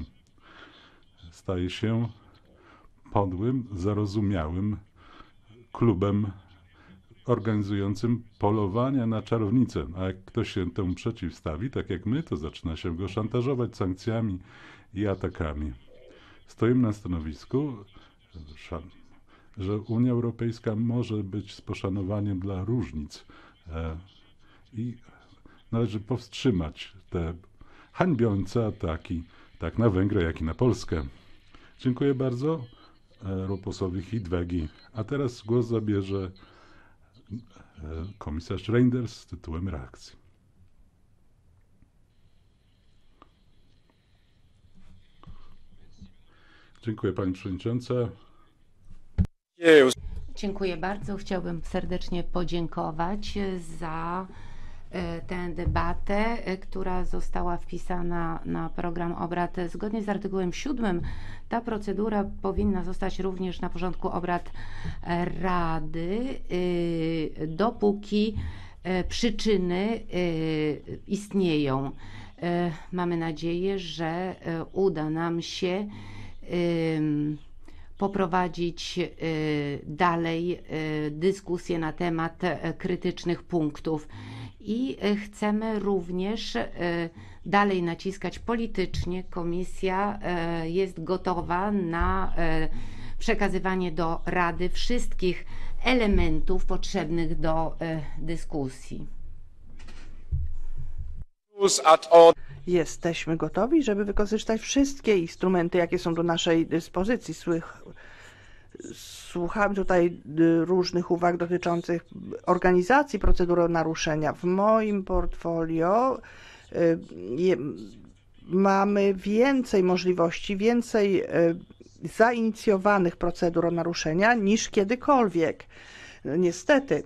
Speaker 10: staje się podłym, zarozumiałym klubem organizującym polowania na czarownicę. A jak ktoś się temu przeciwstawi, tak jak my, to zaczyna się go szantażować sankcjami i atakami. Stoimy na stanowisku, że Unia Europejska może być z poszanowaniem dla różnic i należy powstrzymać te hańbiące ataki, tak na Węgry, jak i na Polskę. Dziękuję bardzo posłowi Hidvegi. A teraz głos zabierze Komisarz Reinders z tytułem reakcji. Dziękuję Pani Przewodnicząca.
Speaker 11: Dziękuję bardzo. Chciałbym serdecznie podziękować za tę debatę, która została wpisana na program obrad. Zgodnie z artykułem siódmym ta procedura powinna zostać również na porządku obrad Rady, dopóki przyczyny istnieją. Mamy nadzieję, że uda nam się poprowadzić dalej dyskusję na temat krytycznych punktów. I chcemy również dalej naciskać politycznie. Komisja jest gotowa na przekazywanie do Rady wszystkich elementów potrzebnych do dyskusji.
Speaker 12: Jesteśmy gotowi, żeby wykorzystać wszystkie instrumenty, jakie są do naszej dyspozycji. Słuchałem tutaj różnych uwag dotyczących organizacji procedury naruszenia. W moim portfolio je, mamy więcej możliwości, więcej zainicjowanych procedur naruszenia niż kiedykolwiek. Niestety,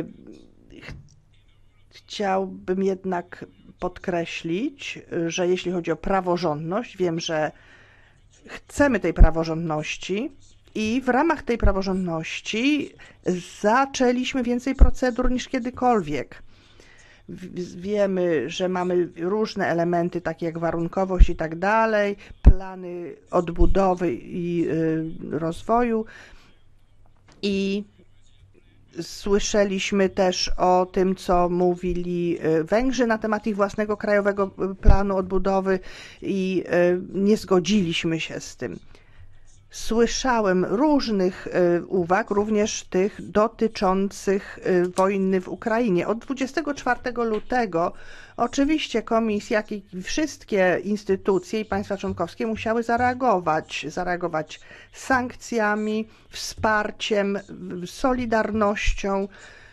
Speaker 12: chciałbym jednak podkreślić, że jeśli chodzi o praworządność, wiem, że chcemy tej praworządności i w ramach tej praworządności zaczęliśmy więcej procedur niż kiedykolwiek. Wiemy, że mamy różne elementy, takie jak warunkowość i tak dalej, plany odbudowy i rozwoju i słyszeliśmy też o tym, co mówili Węgrzy na temat ich własnego krajowego planu odbudowy i nie zgodziliśmy się z tym. Słyszałem różnych uwag, również tych dotyczących wojny w Ukrainie. Od dwudziestego czwartego lutego oczywiście Komisja, jak i wszystkie instytucje i państwa członkowskie musiały zareagować. Zareagować sankcjami, wsparciem, solidarnością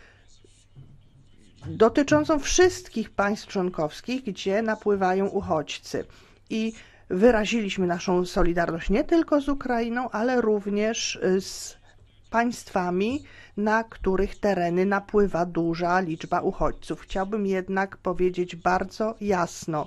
Speaker 12: dotyczącą wszystkich państw członkowskich, gdzie napływają uchodźcy. I wyraziliśmy naszą solidarność nie tylko z Ukrainą, ale również z państwami, na których tereny napływa duża liczba uchodźców. Chciałbym jednak powiedzieć bardzo jasno,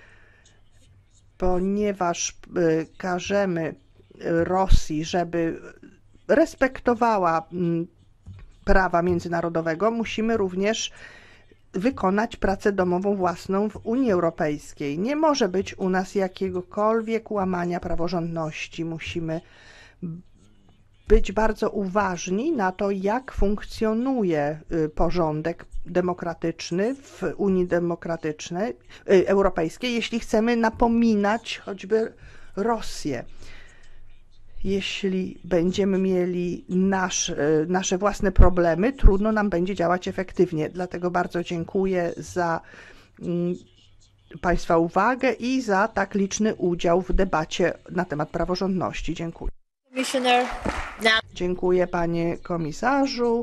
Speaker 12: ponieważ każemy Rosji, żeby respektowała prawa międzynarodowego, musimy również wykonać pracę domową własną w Unii Europejskiej. Nie może być u nas jakiegokolwiek łamania praworządności. Musimy być bardzo uważni na to, jak funkcjonuje porządek demokratyczny w Unii Demokratycznej, Europejskiej, jeśli chcemy napominać choćby Rosję. Jeśli będziemy mieli nasz, nasze własne problemy, trudno nam będzie działać efektywnie. Dlatego bardzo dziękuję za Państwa uwagę i za tak liczny udział w debacie na temat praworządności. Dziękuję. Dziękuję, panie komisarzu.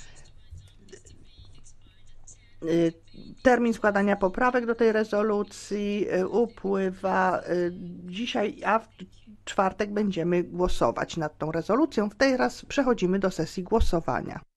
Speaker 12: Termin składania poprawek do tej rezolucji upływa dzisiaj, a w czwartek będziemy głosować nad tą rezolucją. Teraz przechodzimy do sesji głosowania.